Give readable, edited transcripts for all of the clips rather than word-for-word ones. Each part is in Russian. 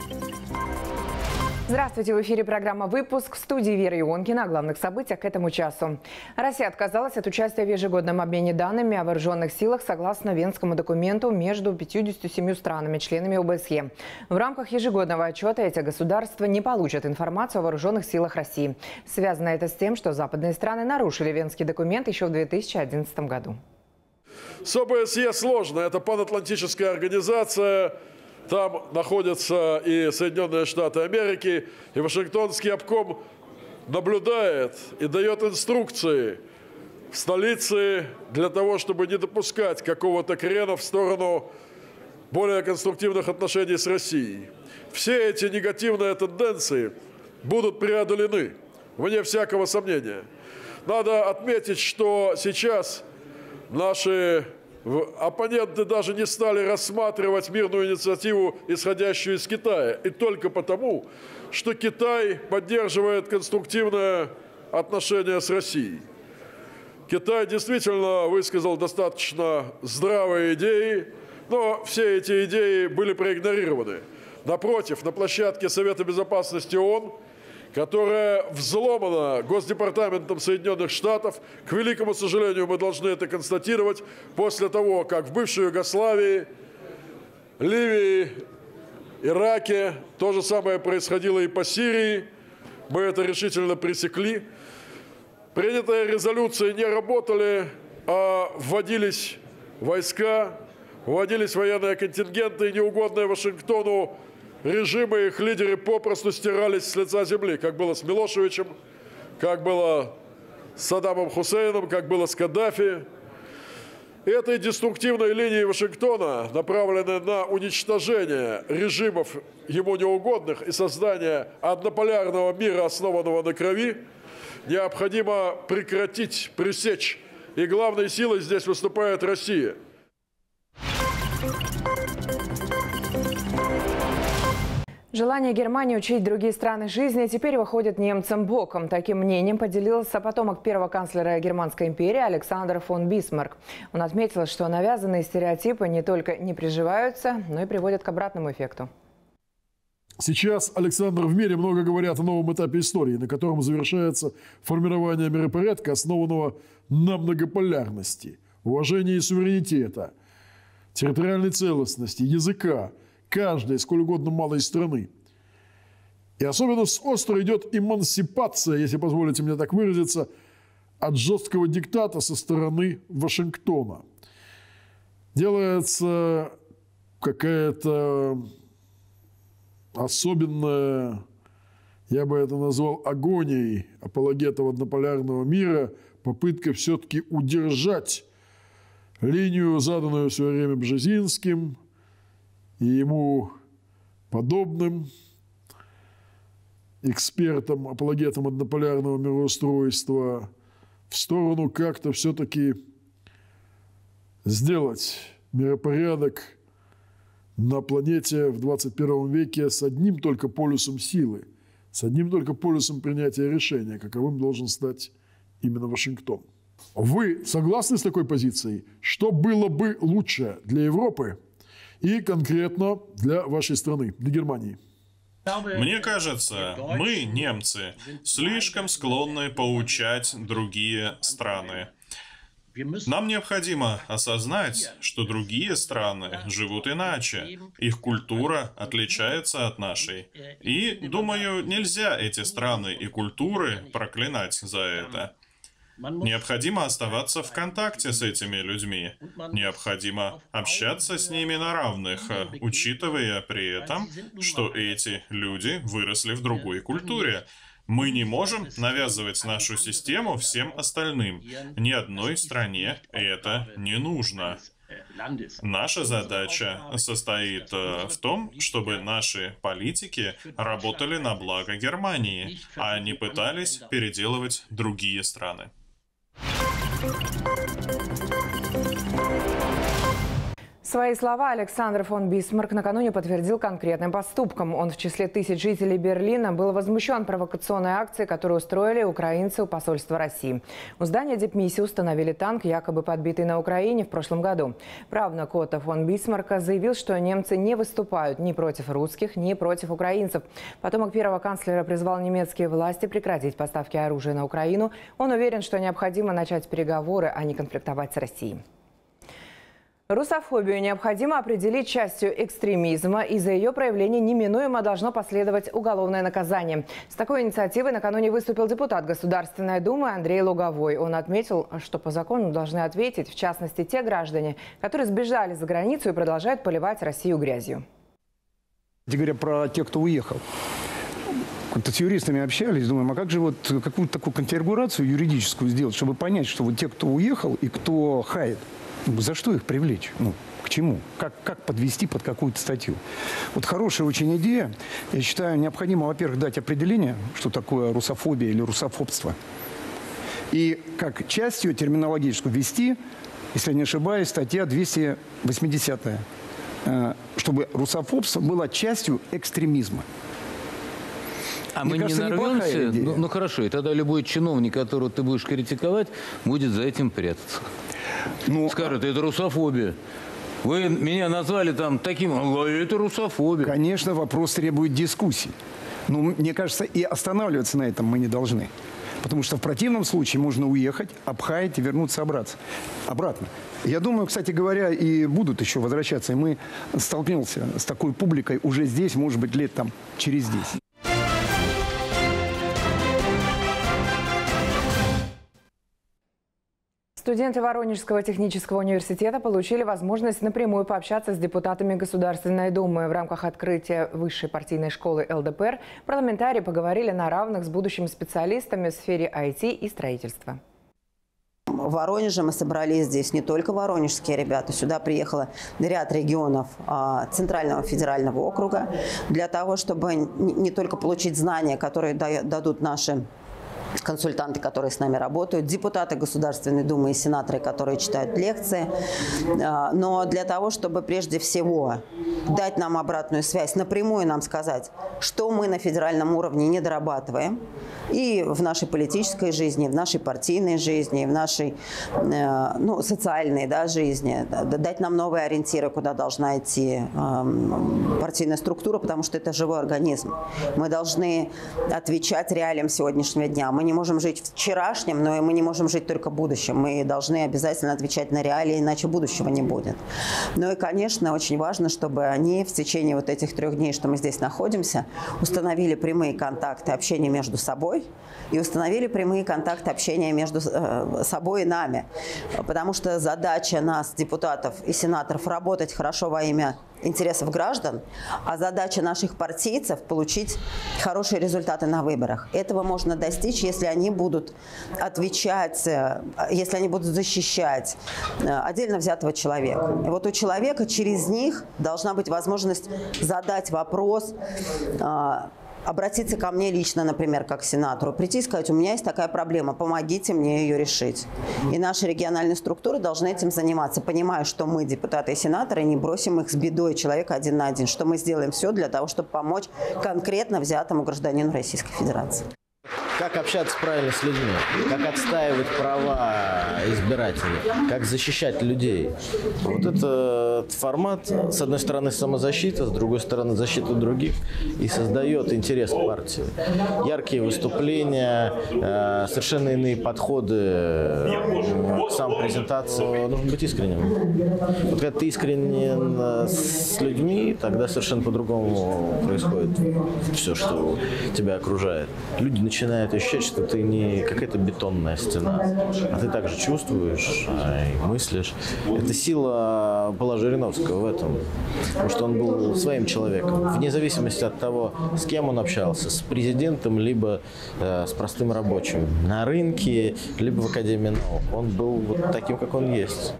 Здравствуйте, в эфире программа «Выпуск», в студии Вера Ионкина. О главных событиях к этому часу. Россия отказалась от участия в ежегодном обмене данными о вооруженных силах согласно Венскому документу между 57 странами-членами ОБСЕ. В рамках ежегодного отчета эти государства не получат информацию о вооруженных силах России. Связано это с тем, что западные страны нарушили Венский документ еще в 2011 году. С ОБСЕ сложно. Это панатлантическая организация. Там находятся и Соединенные Штаты Америки, и Вашингтонский обком наблюдает и дает инструкции в столице для того, чтобы не допускать какого-то крена в сторону более конструктивных отношений с Россией. Все эти негативные тенденции будут преодолены, вне всякого сомнения. Надо отметить, что сейчас наши оппоненты даже не стали рассматривать мирную инициативу, исходящую из Китая. И только потому, что Китай поддерживает конструктивное отношение с Россией. Китай действительно высказал достаточно здравые идеи, но все эти идеи были проигнорированы. Напротив, на площадке Совета Безопасности ООН, которая взломана Госдепартаментом Соединенных Штатов. К великому сожалению, мы должны это констатировать после того, как в бывшей Югославии, Ливии, Ираке то же самое происходило и по Сирии. Мы это решительно пресекли. Принятые резолюции не работали, а вводились войска, вводились военные контингенты, и неугодные Вашингтону режимы и их лидеры попросту стирались с лица земли, как было с Милошевичем, как было с Саддамом Хусейном, как было с Каддафи. Этой деструктивной линии Вашингтона, направленной на уничтожение режимов ему неугодных и создание однополярного мира, основанного на крови, необходимо прекратить, пресечь. И главной силой здесь выступает Россия. Желание Германии учить другие страны жизни теперь выходит немцам боком. Таким мнением поделился потомок первого канцлера Германской империи Александр фон Бисмарк. Он отметил, что навязанные стереотипы не только не приживаются, но и приводят к обратному эффекту. Сейчас, Александр, в мире много говорят о новом этапе истории, на котором завершается формирование миропорядка, основанного на многополярности, уважении суверенитета, территориальной целостности, языка каждой, сколь угодно малой страны. И особенно остро идет эмансипация, если позволите мне так выразиться, от жесткого диктата со стороны Вашингтона. Делается какая-то особенная, я бы это назвал агонией апологетов однополярного мира, попытка все-таки удержать линию, заданную в свое время Бжезинским и ему подобным экспертам, апологетам однополярного мироустройства, в сторону как-то все-таки сделать миропорядок на планете в 21 веке с одним только полюсом силы, с одним только полюсом принятия решения, каковым должен стать именно Вашингтон. Вы согласны с такой позицией? Что было бы лучше для Европы и конкретно для вашей страны, для Германии? Мне кажется, мы, немцы, слишком склонны поучать другие страны. Нам необходимо осознать, что другие страны живут иначе. Их культура отличается от нашей. И, думаю, нельзя эти страны и культуры проклинать за это. Необходимо оставаться в контакте с этими людьми. Необходимо общаться с ними на равных, учитывая при этом, что эти люди выросли в другой культуре. Мы не можем навязывать нашу систему всем остальным. Ни одной стране это не нужно. Наша задача состоит в том, чтобы наши политики работали на благо Германии, а не пытались переделывать другие страны. Свои слова Александр фон Бисмарк накануне подтвердил конкретным поступком. Он в числе тысяч жителей Берлина был возмущен провокационной акцией, которую устроили украинцы у посольства России. У здания дипмиссии установили танк, якобы подбитый на Украине в прошлом году. Правнук Отто фон Бисмарка заявил, что немцы не выступают ни против русских, ни против украинцев. Потомок первого канцлера призвал немецкие власти прекратить поставки оружия на Украину. Он уверен, что необходимо начать переговоры, а не конфликтовать с Россией. Русофобию необходимо определить частью экстремизма, и за ее проявление неминуемо должно последовать уголовное наказание. С такой инициативой накануне выступил депутат Государственной Думы Андрей Луговой. Он отметил, что по закону должны ответить, в частности, те граждане, которые сбежали за границу и продолжают поливать Россию грязью. Говоря про тех, кто уехал. Как-то с юристами общались, думаем, а как же вот какую-то такую конфигурацию юридическую сделать, чтобы понять, что вот те, кто уехал и кто хает, за что их привлечь? К чему? Как подвести под какую-то статью? Вот хорошая очень идея. Я считаю, необходимо, во-первых, дать определение, что такое русофобия или русофобство. И как частью терминологическую ввести, если я не ошибаюсь, статья 280, чтобы русофобство было частью экстремизма. А мы не нарвемся? Ну хорошо, и тогда любой чиновник, которого ты будешь критиковать, будет за этим прятаться. Скажет, это русофобия. Вы меня назвали там таким, это русофобия. Конечно, вопрос требует дискуссий. Но мне кажется, и останавливаться на этом мы не должны. Потому что в противном случае можно уехать, обхаять и вернуться обратно. Я думаю, кстати говоря, и будут еще возвращаться. И мы столкнемся с такой публикой уже здесь, может быть, лет там через 10. Студенты Воронежского технического университета получили возможность напрямую пообщаться с депутатами Государственной Думы. В рамках открытия высшей партийной школы ЛДПР парламентарии поговорили на равных с будущими специалистами в сфере IT и строительства. В Воронеже мы собрались здесь не только воронежские ребята. Сюда приехало ряд регионов Центрального федерального округа для того, чтобы не только получить знания, которые дадут наши консультанты, которые с нами работают, депутаты Государственной Думы и сенаторы, которые читают лекции, но для того, чтобы прежде всего дать нам обратную связь, напрямую нам сказать, что мы на федеральном уровне не дорабатываем и в нашей политической жизни, и в нашей партийной жизни, и в нашей социальной жизни, дать нам новые ориентиры, куда должна идти партийная структура, потому что это живой организм. Мы должны отвечать реалиям сегодняшнего дня. Мы не можем жить вчерашним, но и мы не можем жить только будущим. Мы должны обязательно отвечать на реалии, иначе будущего не будет. Ну и, конечно, очень важно, чтобы они в течение вот этих 3 дней, что мы здесь находимся, установили прямые контакты общения между собой и установили прямые контакты общения между собой и нами. Потому что задача нас, депутатов и сенаторов, работать хорошо во имя интересов граждан, а задача наших партийцев – получить хорошие результаты на выборах. Этого можно достичь, если они будут отвечать, если они будут защищать отдельно взятого человека. И вот у человека через них должна быть возможность задать вопрос, обратиться ко мне лично, например, как к сенатору, прийти и сказать, у меня есть такая проблема, помогите мне ее решить. И наши региональные структуры должны этим заниматься, понимая, что мы, депутаты и сенаторы, не бросим их с бедой человека один на один, что мы сделаем все для того, чтобы помочь конкретно взятому гражданину Российской Федерации. Как общаться правильно с людьми, как отстаивать права избирателей, как защищать людей. Вот этот формат, с одной стороны, самозащита, с другой стороны, защита других, и создает интерес к партии. Яркие выступления, совершенно иные подходы к самопрезентации. Нужно быть искренним. Вот когда ты искренен с людьми, тогда совершенно по-другому происходит все, что тебя окружает. Люди начинают ощущать, что ты не какая-то бетонная стена, а ты также чувствуешь и мыслишь. Это сила Павла Жириновского в этом, потому что он был своим человеком, вне зависимости от того, с кем он общался, с президентом, либо с простым рабочим, на рынке, либо в Академии наук. Он был вот таким, как он есть.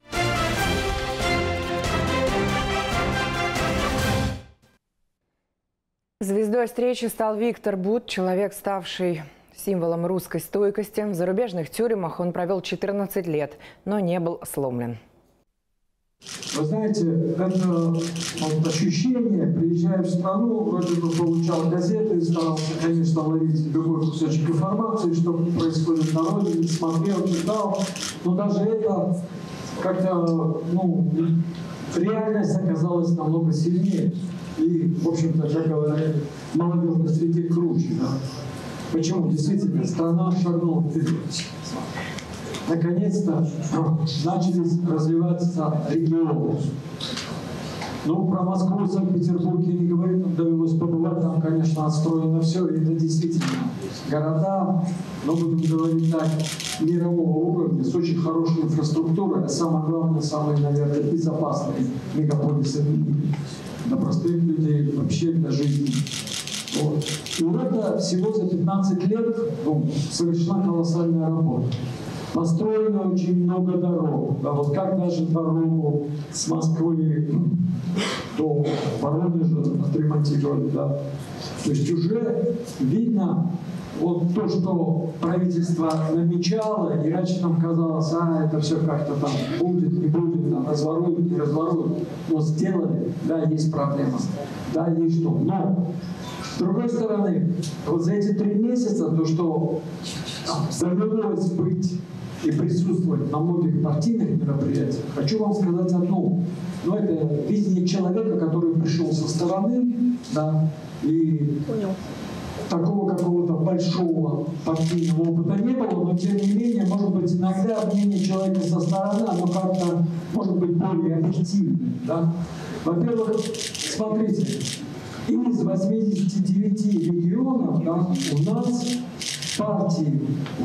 Звездой встречи стал Виктор Бут, человек, ставший символом русской стойкости. В зарубежных тюрьмах он провел 14 лет, но не был сломлен. Вы знаете, это вот ощущение, приезжая в страну, вроде бы получал газеты и старался, конечно, ловить любой кусочек информации, что происходит на родине, смотрел, читал, но даже это как-то, ну, реальность оказалась намного сильнее. И, в общем-то, как говорят, молодежь на свете круче. Да? Почему? Действительно, страна шагнула вперед. Наконец-то начали развиваться регионы. Ну, про Москву, Санкт-Петербург я не говорю, там довелось побывать, там, конечно, отстроено все, и это действительно города, но будем говорить так, мирового уровня, с очень хорошей инфраструктурой, а самое главное, самые, наверное, безопасные мегаполисы в мире. Для простых людей, вообще для жизни. Вот. И вот это всего за 15 лет совершена колоссальная работа. Построено очень много дорог. Да, вот как даже дорогу с Москвы до Воронежа отремонтировали. Да. То есть уже видно вот то, что правительство намечало, и раньше нам казалось, это все как-то там будет, не будет, там, разворуют, не разворуют. Но сделали, да, есть проблема, да, есть что. Но, с другой стороны, вот за эти 3 месяца, то, что довелось быть и присутствовать на многих партийных мероприятиях, хочу вам сказать одно. Но это видение человека, который пришел со стороны, да, и такого какого-то большого партийного опыта не было, но тем не менее, может быть, иногда мнение человека со стороны, оно как-то может быть более объективным. Да? Во-первых, смотрите, из 89 регионов, да, у нас партии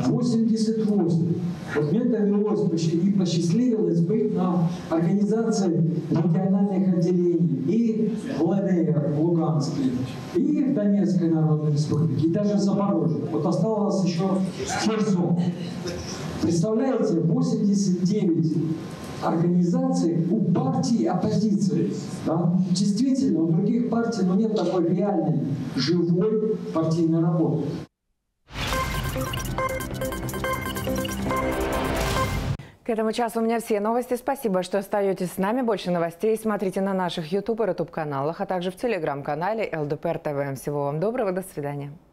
88. Вот мне довелось и посчастливилось быть на организации региональных отделений и в ЛДР, в Луганске, и в Донецкой Народной Республике, и даже в Запорожье. Вот осталось еще Херсон. Представляете, 89 организаций у партий оппозиции. Да? Действительно, у других партий нет такой реальной, живой партийной работы. К этому часу у меня все новости. Спасибо, что остаетесь с нами. Больше новостей смотрите на наших YouTube и YouTube каналах, а также в телеграм-канале ЛДПР ТВ. Всего вам доброго, до свидания.